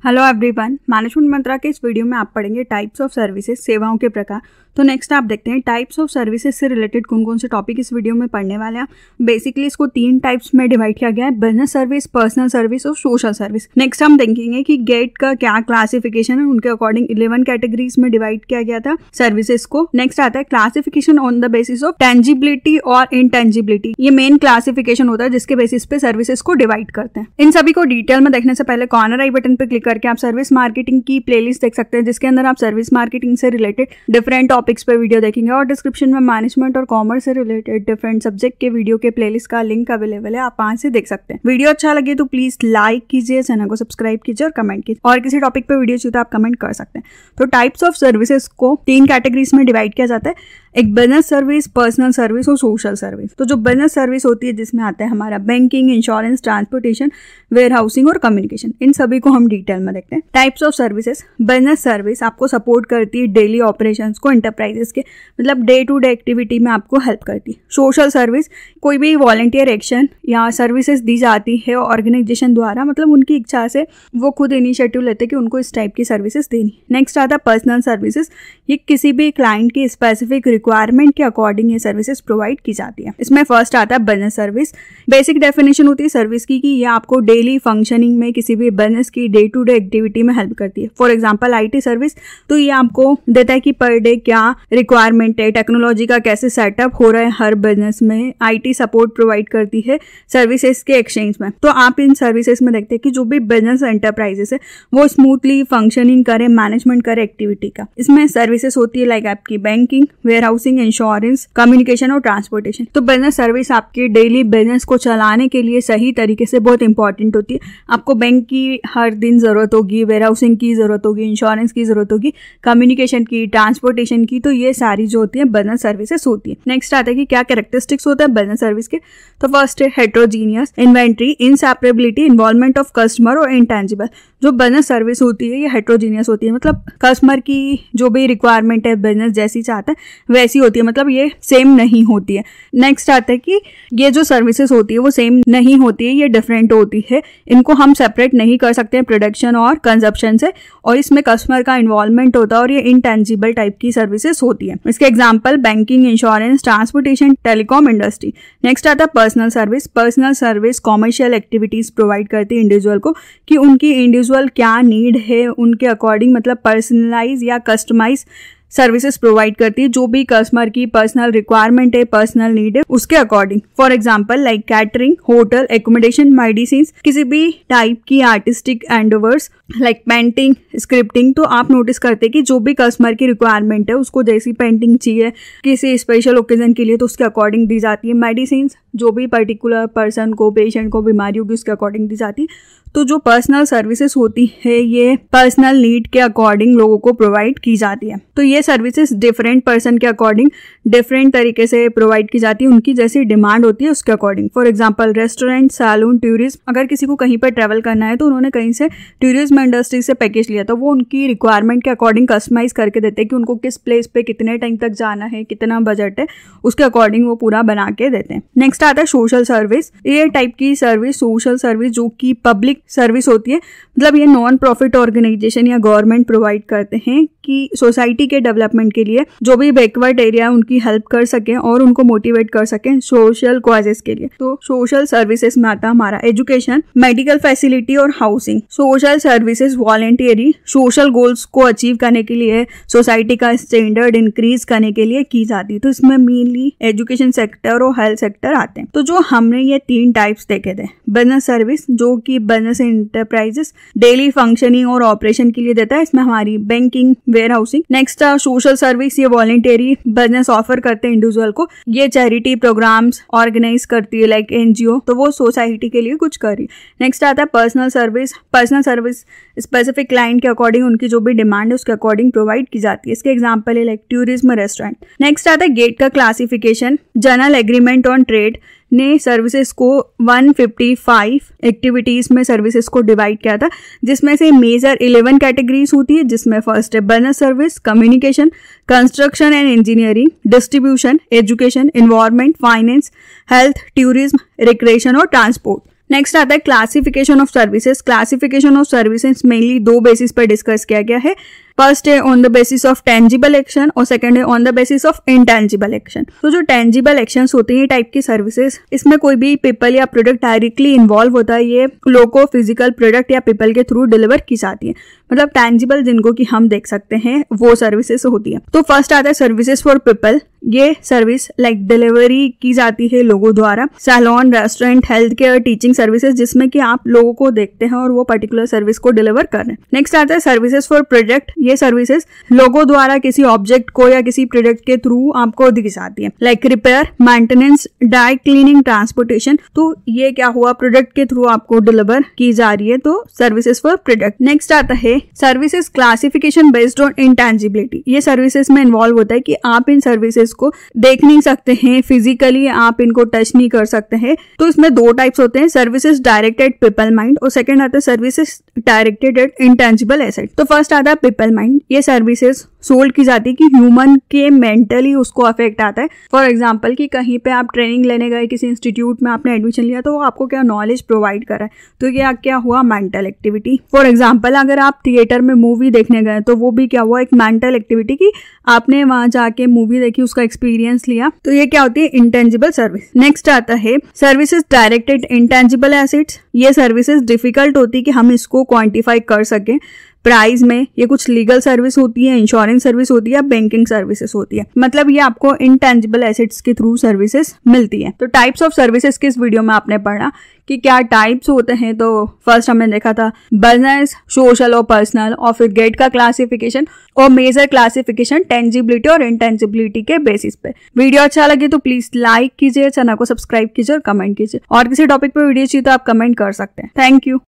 Hello everyone, management मंत्रा के इस video में आप पढ़ेंगे टाइप्स ऑफ सर्विसेज, सेवाओं के प्रकार। तो नेक्स्ट आप देखते हैं टाइप्स ऑफ सर्विसेज से रिलेटेड कौन कौन से टॉपिक इस वीडियो में पढ़ने वाले हैं। बेसिकली इसको 3 टाइप्स में डिवाइड किया गया है, बिजनेस सर्विस, पर्सनल सर्विस और सोशल सर्विस। नेक्स्ट हम देखेंगे कि गेट का क्या क्लासिफिकेशन है, उनके अकॉर्डिंग 11 कैटेगरीज में डिवाइड किया गया था सर्विसेज को। नेक्स्ट आता है classification on the basis of tangibility और इनटेंजिबिलिटी। ये मेन क्लासिफिकेशन होता है जिसके बेसिस पे सर्विसेज को डिवाइड करते हैं। इन सभी को डिटेल में देखने से पहले कॉर्नर आई बटन पे क्लिक करके आप सर्विस मार्केटिंग की प्लेलिस्ट देख सकते हैं, जिसके अंदर आप सर्विस मार्केटिंग से रिलेटेड डिफरेंट टॉपिक्स पे वीडियो देखेंगे और डिस्क्रिप्शन में मैनेजमेंट और कॉमर्स से रिलेटेड डिफरेंट सब्जेक्ट के वीडियो के प्लेलिस्ट का लिंक अवेलेबल है, आप वहां से देख सकते हैं। वीडियो अच्छा लगे तो प्लीज लाइक कीजिए, चैनल को सब्सक्राइब कीजिए और कमेंट कीजिए। और किसी टॉपिक पे वीडियो चाहिए तो आप कमेंट कर सकते हैं। तो टाइप्स ऑफ सर्विसेज को 3 कैटेगरीज में डिवाइड किया जाता है, एक बिजनेस सर्विस, पर्सनल सर्विस और सोशल सर्विस। तो जो बिजनेस सर्विस होती है जिसमें आता है हमारा banking, insurance, transportation, warehousing और कम्युनिकेशन, इन सभी को हम डिटेल में देखते हैं। Types of services, business service आपको सपोर्ट करती है डेली ऑपरेशंस को, एंटरप्राइजेस के मतलब डे टू डे एक्टिविटी में आपको हेल्प करती है। सोशल सर्विस कोई भी वॉलंटियर एक्शन या सर्विसेज दी जाती है ऑर्गेनाइजेशन द्वारा, मतलब उनकी इच्छा से वो खुद इनिशिएटिव लेते हैं कि उनको इस टाइप की सर्विसेज देनी। नेक्स्ट आता है पर्सनल सर्विसेज, ये किसी भी क्लाइंट की स्पेसिफिक रिक्वायरमेंट के अकॉर्डिंग ये सर्विसेज प्रोवाइड की जाती है। इसमें फर्स्ट आता है बिजनेस सर्विस। बेसिक डेफिनेशन होती है सर्विस की कि ये आपको डेली फंक्शनिंग में किसी भी बिजनेस की डे टू डे एक्टिविटी में हेल्प करती है। फॉर एग्जांपल आईटी सर्विस, तो ये आपको देता है कि पर डे क्या रिक्वायरमेंट है, टेक्नोलॉजी का कैसे सेटअप हो रहा है हर बिजनेस में, आईटी सपोर्ट प्रोवाइड करती है सर्विसेज के एक्सचेंज में। तो आप इन सर्विसेज में देखते हैं कि जो भी बिजनेस एंटरप्राइजेस है वो स्मूथली फंक्शनिंग करे, मैनेजमेंट करे एक्टिविटी का। इसमें सर्विसेज होती है लाइक आपकी banking, warehousing, insurance, communication और ट्रांसपोर्टेशन। तो बिजनेस सर्विस आपके डेली बिजनेस को चलाने के लिए सही तरीके से बहुत इंपॉर्टेंट होती है। आपको बैंक की हर दिन जरूरत होगी, वेयर हाउसिंग की जरूरत होगी, इंश्योरेंस की जरूरत होगी, कम्युनिकेशन की, ट्रांसपोर्टेशन की, तो ये सारी जो होती है बिजनेस सर्विसेज होती है। नेक्स्ट आता है कि क्या कैरेक्टरिस्टिक्स होता है बिजनेस सर्विस के। तो फर्स्ट है heterogeneous, inventory, inseparability, involvement of customer और इंटेंजिबल। जो बिजनेस सर्विस होती है ये हेट्रोजीनियस होती है, मतलब कस्टमर की जो भी रिक्वायरमेंट है बिजनेस जैसी चाहता है वैसी होती है, मतलब ये सेम नहीं होती है। नेक्स्ट आता है कि ये जो सर्विसेज होती है वो सेम नहीं होती है, ये डिफरेंट होती है। इनको हम सेपरेट नहीं कर सकते हैं प्रोडक्शन और कंजप्शन से, और इसमें कस्टमर का इन्वॉल्वमेंट होता है और ये इंटेंजिबल टाइप की सर्विसेज होती है। इसके example banking, insurance, transportation, telecom industry. Next आता है personal service. Personal service commercial activities provide करती है इंडिविजुअल को कि उनकी इंडिविजुअल क्या नीड है उनके अकॉर्डिंग, मतलब पर्सनलाइज या कस्टमाइज सर्विसेज प्रोवाइड करती है। जो भी कस्टमर की पर्सनल रिक्वायरमेंट है, पर्सनल नीड है, उसके according. For example like catering, hotel, accommodation, medicine, किसी भी टाइप की artistic endeavours like painting, scripting. तो आप नोटिस करते हैं कि जो भी कस्टमर की रिक्वायरमेंट है उसको जैसी पेंटिंग चाहिए किसी स्पेशल ओकेजन के लिए तो उसके अकॉर्डिंग दी जाती है। मेडिसिन जो भी पर्टिकुलर पर्सन को, पेशेंट को बीमारी होगी उसके अकॉर्डिंग दी जाती है। तो जो पर्सनल सर्विसेज होती है ये पर्सनल नीड के अकॉर्डिंग लोगों को प्रोवाइड की जाती है। तो ये सर्विसेज डिफरेंट पर्सन के अकॉर्डिंग डिफरेंट तरीके से प्रोवाइड की जाती है, उनकी जैसी डिमांड होती है उसके according. For example restaurant, salon, tourism. अगर किसी को कहीं पर ट्रैवल करना है तो उन्होंने कहीं से टूरिज्म इंडस्ट्री से पैकेज लिया तो वो उनकी रिक्वायरमेंट के अकॉर्डिंग कस्टमाइज करके देते हैं कि उनको किस प्लेस पे कितने टाइम तक जाना है, कितना बजट है, उसके अकॉर्डिंग वो पूरा बना के देते हैं। नेक्स्ट आता है सोशल सर्विस। ये टाइप की सर्विस सोशल सर्विस जो कि पब्लिक सर्विस होती है, मतलब ये नॉन प्रॉफिट ऑर्गेनाइजेशन या गवर्नमेंट प्रोवाइड करते हैं कि सोसाइटी के डेवलपमेंट के लिए जो भी बैकवर्ड एरिया उनकी हेल्प कर सकें और उनको मोटिवेट कर सकें सोशल कॉजेस के लिए। तो सोशल सर्विसेज में आता है हमारा एजुकेशन, मेडिकल फैसिलिटी और housing. Social services voluntary social goals को अचीव करने के लिए, सोसाइटी का स्टैंडर्ड इंक्रीज करने के लिए की जाती है। तो इसमें मेनली एजुकेशन सेक्टर और हेल्थ सेक्टर आते हैं। तो जो हमने ये 3 टाइप्स देखे थे, बिजनेस सर्विस जो कि बिजनेस एंटरप्राइजेस डेली फंक्शनिंग और ऑपरेशन के लिए देता है, इसमें हमारी banking, warehousing. Next social service, ये वॉलंटियरी बिजनेस ऑफर करते हैं इंडिविजुअल को, ये चैरिटी प्रोग्राम्स ऑर्गेनाइज करती है लाइक एनजीओ, तो वो सोसाइटी के लिए कुछ कर रही है। नेक्स्ट आता है personal service. Personal service specific client के अकॉर्डिंग उनकी जो भी डिमांड है उसके अकॉर्डिंग प्रोवाइड की जाती है। इसके एग्जाम्पल है लाइक टूरिज्म, रेस्टोरेंट। नेक्स्ट आता है गेट का classification. General agreement on trade ने सर्विसेज को 155 एक्टिविटीज में सर्विसेज को डिवाइड किया था, जिसमें से मेजर 11 कैटेगरीज होती है, जिसमें फर्स्ट है business service, communication, construction and engineering, distribution, education, environment, finance, health, tourism, recreation और ट्रांसपोर्ट। नेक्स्ट आता है classification of services. Classification of services mainly दो बेसिस पर डिस्कस किया गया है। फर्स्ट है on the basis of tangible action और सेकंड है on the basis of intangible action. तो जो टेंजिबल एक्शंस होते हैं टाइप की सर्विसेज, इसमें कोई भी पीपल या प्रोडक्ट डायरेक्टली इन्वॉल्व होता है, ये लोग को फिजिकल प्रोडक्ट या पीपल के थ्रू डिलीवर की जाती है, मतलब टेंजिबल जिनको कि हम देख सकते हैं वो सर्विसेज होती है। तो फर्स्ट आता है सर्विसेज फॉर पीपल। ये सर्विस लाइक डिलीवरी की जाती है लोगों द्वारा, salon, restaurant, health care, teaching services, जिसमें कि आप लोगों को देखते हैं और वो पर्टिकुलर सर्विस को डिलीवर कर रहे हैं। नेक्स्ट आता है सर्विसेज फॉर प्रोडक्ट। ये सर्विसेज लोगों द्वारा किसी ऑब्जेक्ट को या किसी प्रोडक्ट के थ्रू आपको दी जाती है, like repair, maintenance, dry cleaning, transportation. तो ये क्या हुआ, प्रोडक्ट के थ्रू आपको डिलीवर की जा रही है, तो सर्विसेज फॉर प्रोडक्ट। नेक्स्ट आता है services classification based on intangibility. ये सर्विसेज में इन्वॉल्व होता है कि आप इन सर्विसेज को देख नहीं सकते हैं, फिजिकली आप इनको टच नहीं कर सकते हैं। तो इसमें दो टाइप्स होते हैं, सर्विसेज डायरेक्टेड पीपल माइंड और सेकंड आता है services directed at intangible asset. तो फर्स्ट आता है पीपल माइंड। ये सर्विसेज सोल्ड की जाती है कि ह्यूमन के मेंटली उसको अफेक्ट आता है। फॉर एग्जांपल कि कहीं पे आप ट्रेनिंग लेने गए, किसी इंस्टीट्यूट में आपने एडमिशन लिया, तो वो आपको क्या नॉलेज प्रोवाइड कर रहा है, तो ये क्या हुआ, मेंटल एक्टिविटी। फॉर एग्जांपल अगर आप थिएटर में मूवी देखने गए तो वो भी क्या हुआ, एक मेंटल एक्टिविटी कि आपने वहां जाके मूवी देखी, उसका एक्सपीरियंस लिया, तो ये क्या होती है, इंटेंजिबल सर्विस। नेक्स्ट आता है सर्विसेज डायरेक्टेड इंटेंजिबल एसेट्स। ये सर्विसेज डिफिकल्ट होती है कि हम इसको क्वांटिफाई कर सकें प्राइस में। ये कुछ लीगल सर्विस होती है, इंश्योरेंस सर्विस होती है, बैंकिंग सर्विसेज होती है, मतलब ये आपको इंटेंजिबल एसेट्स के थ्रू सर्विसेज मिलती है। तो टाइप्स ऑफ सर्विसेज के इस वीडियो में आपने पढ़ा कि क्या टाइप्स होते हैं। तो फर्स्ट हमने देखा था बिजनेस, सोशल और पर्सनल, और फिर गेट का क्लासिफिकेशन और मेजर क्लासिफिकेशन टेंजिबिलिटी और इंटेंजिबिलिटी के बेसिस पे। वीडियो अच्छा लगे तो प्लीज लाइक कीजिए, चैनल को सब्सक्राइब कीजिए और कमेंट कीजिए। और किसी टॉपिक पे वीडियो चाहिए तो आप कमेंट कर सकते हैं। Thank you.